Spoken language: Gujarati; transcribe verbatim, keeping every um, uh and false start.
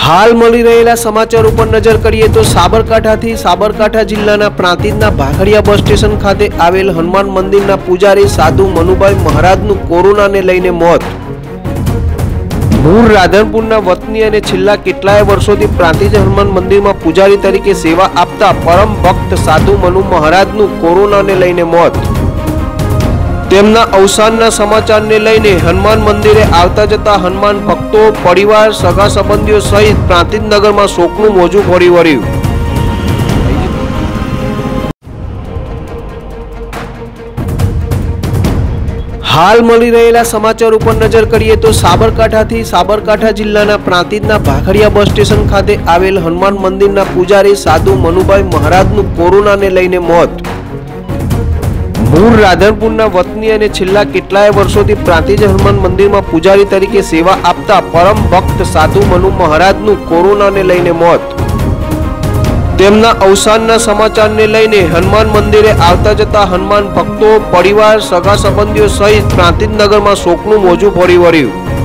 हाल मળી રહેલા સમાચાર ઉપર નજર કરીએ તો સાબરકાંઠાથી સાબરકાંઠા જિલ્લાના પ્રાંતિજના ભાખડિયા બસ સ્ટેશન ખાતે આવેલ હનુમાન મંદિરના પૂજારી સાધુ મનુભાઈ મહારાજનું કોરોનાને લઈને મોત। મૂળ રાધનપુરના વતની અને છેલ્લા કેટલાય વર્ષોથી પ્રાંતિજ હનુમાન મંદિરમાં પૂજારી તરીકે સેવા આપતા પરમ ભક્ત સાધુ મનુ મહારાજનું કોરોનાને લઈને મોત। તેમના અવસાનના સમાચારને લઈને હનુમાન મંદિરે આવતા જતા હનુમાન ભક્તો, પરિવાર, સગા સંબંધીઓ સહિત પ્રાંતિજ નગરમાં શોકનું મોજું ફરી વળ્યું। हाल मળી રહેલા સમાચાર ઉપર નજર કરીએ તો સાબરકાંઠાથી સાબરકાંઠા જિલ્લાના પ્રાંતિજના ભાખડિયા બસ સ્ટેશન ખાતે આવેલ હનુમાન મંદિરના પૂજારી સાધુ મનુભાઈ મહારાજનું કોરોનાને લઈને મોત। मूल राधनपुરના वतनी અને છેલ્લા કેટલાય વર્ષોથી પ્રાંતિજ હનુમાન મંદિરમાં પૂજારી તરીકે સેવા આપતા પરમ ભક્ત સાધુ મનુ મહારાજનું કોરોનાને લઈને મોત। તેમના અવસાનના સમાચારને લઈને હનુમાન મંદિરે આવતા જતા હનુમાન ભક્તો, પરિવાર, સગા સંબંધીઓ સહિત પ્રાંતિજ નગરમાં શોકનું મોજું ફરી વળ્યું।